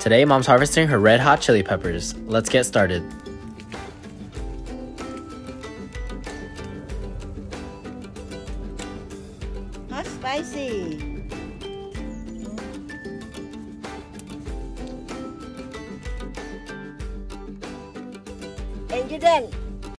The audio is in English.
Today, Mom's harvesting her red hot chili peppers. Let's get started. Hot spicy. And you done.